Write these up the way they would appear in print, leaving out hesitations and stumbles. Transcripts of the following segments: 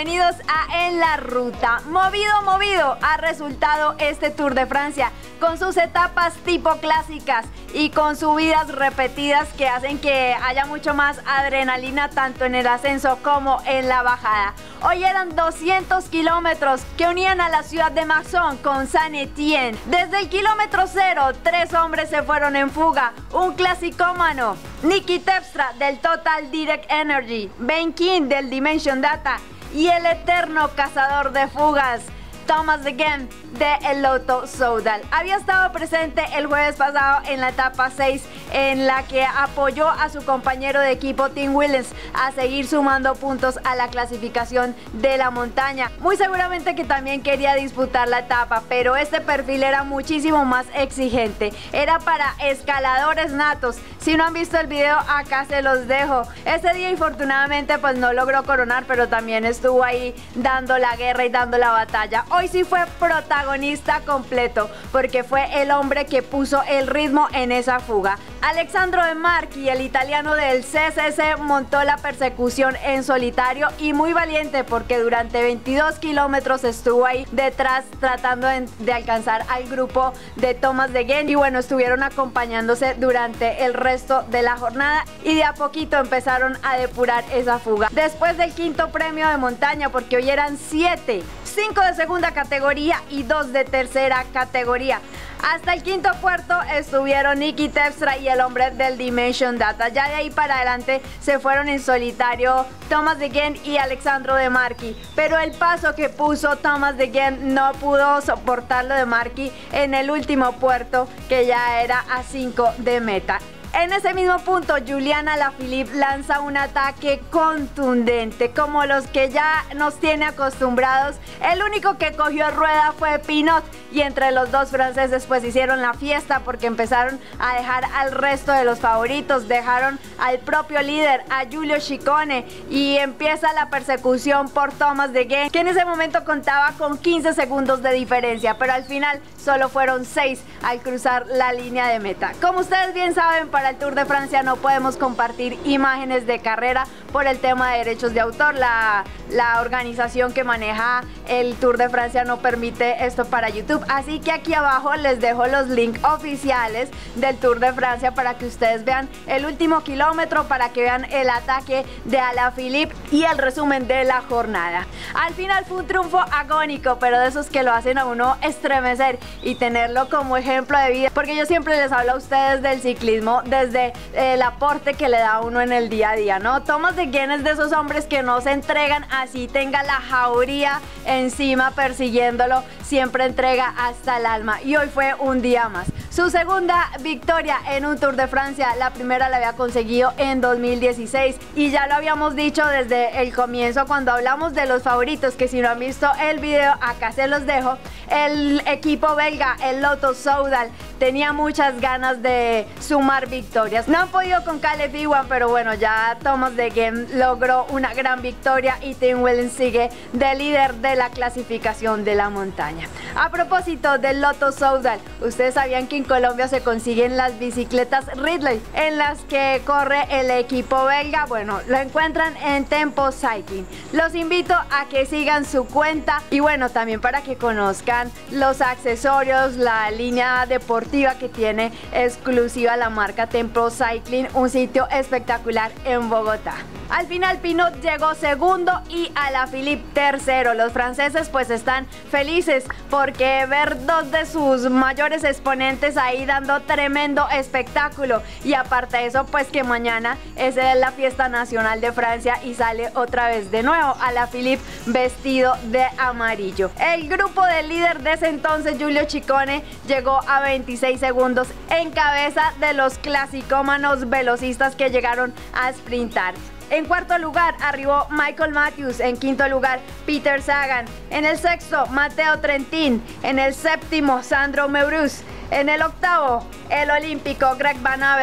bienvenidos a En la Ruta. Movido ha resultado este Tour de Francia, con sus etapas tipo clásicas y con subidas repetidas que hacen que haya mucho más adrenalina tanto en el ascenso como en la bajada. Hoy eran 200 kilómetros que unían a la ciudad de Maxon con Saint-Étienne. Desde el kilómetro 0, 3 hombres se fueron en fuga. Un clasicómano, Niki Terpstra del Total Direct Energy, Ben King del Dimension Data y el eterno cazador de fugas, Thomas de Gendt de el Lotto Soudal. Había estado presente el jueves pasado en la etapa 6, en la que apoyó a su compañero de equipo Tim Wellens a seguir sumando puntos a la clasificación de la montaña. Muy seguramente que también quería disputar la etapa, pero este perfil era muchísimo más exigente. Era para escaladores natos. Si no han visto el video, acá se los dejo. Ese día infortunadamente pues no logró coronar, pero también estuvo ahí dando la guerra y dando la batalla. Hoy sí fue protagonista completo, porque fue el hombre que puso el ritmo en esa fuga. Alessandro De Marchi, el italiano del CCC, montó la persecución en solitario y muy valiente, porque durante 22 kilómetros estuvo ahí detrás tratando de alcanzar al grupo de Thomas de Gendt, y bueno, estuvieron acompañándose durante el resto de la jornada y de a poquito empezaron a depurar esa fuga. Después del quinto premio de montaña, porque hoy eran 7, 5 de segunda categoría y 2 de tercera categoría. Hasta el quinto puerto estuvieron Niki Terpstra y el hombre del Dimension Data. Ya de ahí para adelante se fueron en solitario Thomas de Gendt y Alessandro De Marchi. Pero el paso que puso Thomas de Gendt no pudo soportarlo De Marchi en el último puerto, que ya era a 5 de meta. En ese mismo punto, Julian Alaphilippe lanza un ataque contundente, como los que ya nos tiene acostumbrados. El único que cogió rueda fue Pinot, y entre los dos franceses pues hicieron la fiesta, porque empezaron a dejar al resto de los favoritos, dejaron al propio líder, a Giulio Ciccone, y empieza la persecución por Thomas de Gendt, que en ese momento contaba con 15 segundos de diferencia, pero al final solo fueron 6 al cruzar la línea de meta. Como ustedes bien saben, para el Tour de Francia no podemos compartir imágenes de carrera por el tema de derechos de autor. La organización que maneja el Tour de Francia no permite esto para YouTube, así que aquí abajo les dejo los links oficiales del Tour de Francia para que ustedes vean el último kilómetro, para que vean el ataque de Alaphilippe y el resumen de la jornada. Al final fue un triunfo agónico, pero de esos que lo hacen a uno estremecer y tenerlo como ejemplo de vida, porque yo siempre les hablo a ustedes del ciclismo desde el aporte que le da a uno en el día a día, ¿no? Thomas de Gendt es de esos hombres que no se entregan así tenga la jauría encima persiguiéndolo, siempre entrega hasta el alma, y hoy fue un día más. Su segunda victoria en un Tour de Francia, la primera la había conseguido en 2016, y ya lo habíamos dicho desde el comienzo cuando hablamos de los favoritos, que si no han visto el video, acá se los dejo. El equipo belga, el Lotto Soudal, tenía muchas ganas de sumar victorias. No han podido con Caleb Ewan, pero bueno, ya Thomas de Gendt logró una gran victoria y Tim Wellens sigue de líder de la clasificación de la montaña. A propósito del Lotto Soudal, ustedes sabían que en Colombia se consiguen las bicicletas Ridley, en las que corre el equipo belga. Bueno, lo encuentran en Tempo Cycling. Los invito a que sigan su cuenta, y bueno, también para que conozcan los accesorios, la línea deportiva que tiene exclusiva la marca Tempo Cycling, un sitio espectacular en Bogotá. Al final Pinot llegó segundo y Alaphilippe tercero. Los franceses pues están felices porque ver dos de sus mayores exponentes ahí dando tremendo espectáculo, y aparte de eso pues que mañana es la fiesta nacional de Francia y sale otra vez de nuevo Alaphilippe vestido de amarillo. El grupo del líder de ese entonces, Giulio Ciccone, llegó a 26 segundos en cabeza de los clasicómanos velocistas que llegaron a sprintar. En cuarto lugar arribó Michael Matthews, en quinto lugar Peter Sagan, en el sexto Matteo Trentin, en el séptimo Sandro Meurus, en el octavo el olímpico Greg Van Avermaet,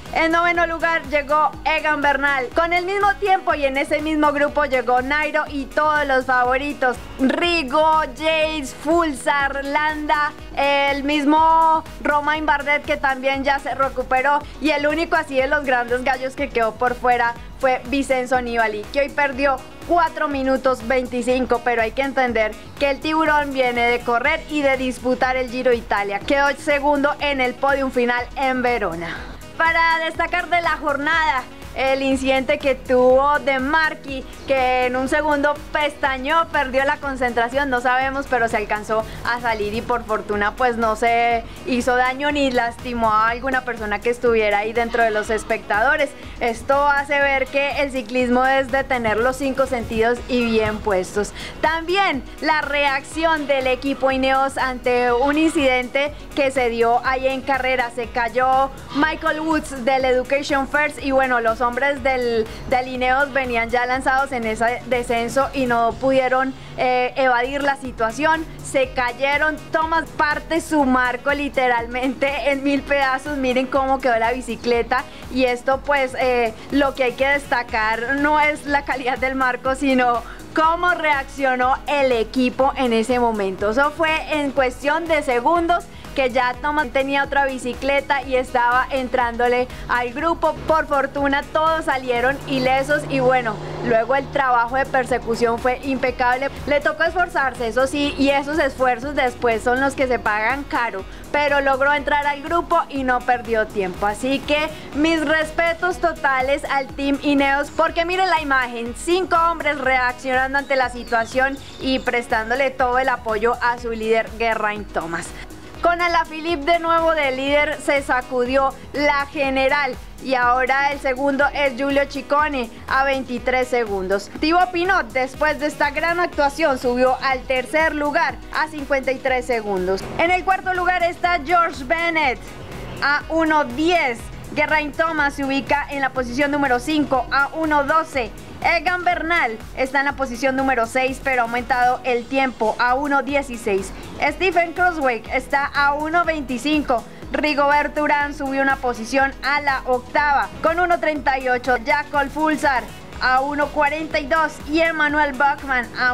En noveno lugar llegó Egan Bernal. Con el mismo tiempo y en ese mismo grupo llegó Nairo y todos los favoritos. Rigo, Yates, Fulsar, Landa, el mismo Romain Bardet, que también ya se recuperó. Y el único así de los grandes gallos que quedó por fuera fue Vincenzo Nibali, que hoy perdió 4 minutos 25, pero hay que entender que el tiburón viene de correr y de disputar el Giro de Italia. Quedó segundo en el podium final en Verona. Para destacar de la jornada, el incidente que tuvo de Marchi, que en un segundo pestañó, perdió la concentración, no sabemos, pero se alcanzó a salir y por fortuna pues no se hizo daño ni lastimó a alguna persona que estuviera ahí dentro de los espectadores. Esto hace ver que el ciclismo es de tener los 5 sentidos y bien puestos. También la reacción del equipo Ineos ante un incidente que se dio ahí en carrera. Se cayó Michael Woods del Education First y bueno, los hombres del Ineos venían ya lanzados en ese descenso y no pudieron evadir la situación. Se cayeron. Thomas parte su marco literalmente en 1000 pedazos. Miren cómo quedó la bicicleta. Y esto pues lo que hay que destacar no es la calidad del marco, sino cómo reaccionó el equipo en ese momento. Eso fue en cuestión de segundos que ya Thomas tenía otra bicicleta y estaba entrándole al grupo. Por fortuna todos salieron ilesos y bueno, luego el trabajo de persecución fue impecable. Le tocó esforzarse, eso sí, y esos esfuerzos después son los que se pagan caro, pero logró entrar al grupo y no perdió tiempo. Así que mis respetos totales al Team Ineos, porque miren la imagen, 5 hombres reaccionando ante la situación y prestándole todo el apoyo a su líder Geraint Thomas. Con Alaphilippe de nuevo de líder se sacudió la general y ahora el segundo es Giulio Ciccone a 23 segundos. Thibaut Pinot después de esta gran actuación subió al tercer lugar a 53 segundos. En el cuarto lugar está George Bennett a 1:10. Geraint Thomas se ubica en la posición número 5 a 1:12. Egan Bernal está en la posición número 6, pero ha aumentado el tiempo a 1:16. Stephen Kruijswijk está a 1:25. Rigoberto Urán subió una posición a la octava con 1:38. Jakob Fulsar a 1:42 y Emmanuel Buchmann a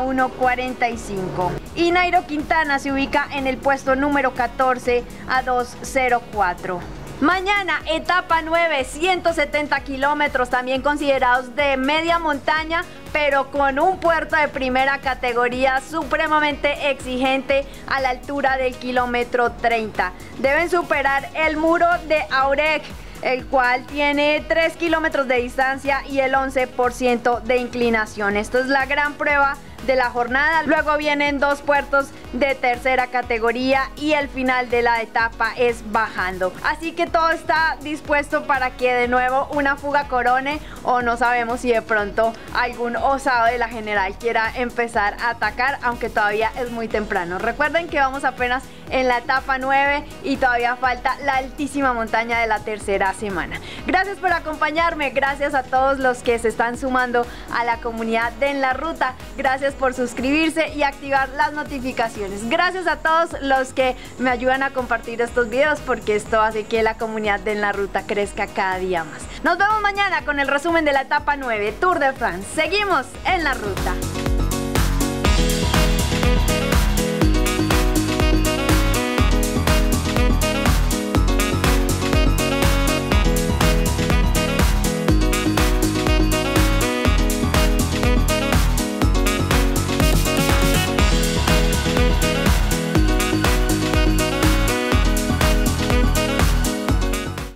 1:45. Y Nairo Quintana se ubica en el puesto número 14 a 2:04. Mañana, etapa 9, 170 kilómetros, también considerados de media montaña, pero con un puerto de primera categoría supremamente exigente a la altura del kilómetro 30. Deben superar el muro de Aurec, el cual tiene 3 kilómetros de distancia y el 11% de inclinación. Esto es la gran prueba de la jornada. Luego vienen 2 puertos de tercera categoría y el final de la etapa es bajando. Así que todo está dispuesto para que de nuevo una fuga corone, o no sabemos si de pronto algún osado de la general quiera empezar a atacar, aunque todavía es muy temprano. Recuerden que vamos apenas en la etapa 9 y todavía falta la altísima montaña de la tercera semana. Gracias por acompañarme, gracias a todos los que se están sumando a la comunidad de En la Ruta, gracias por suscribirse y activar las notificaciones. Gracias a todos los que me ayudan a compartir estos videos, porque esto hace que la comunidad de En la Ruta crezca cada día más. Nos vemos mañana con el resumen de la etapa 9, Tour de France. Seguimos en la ruta.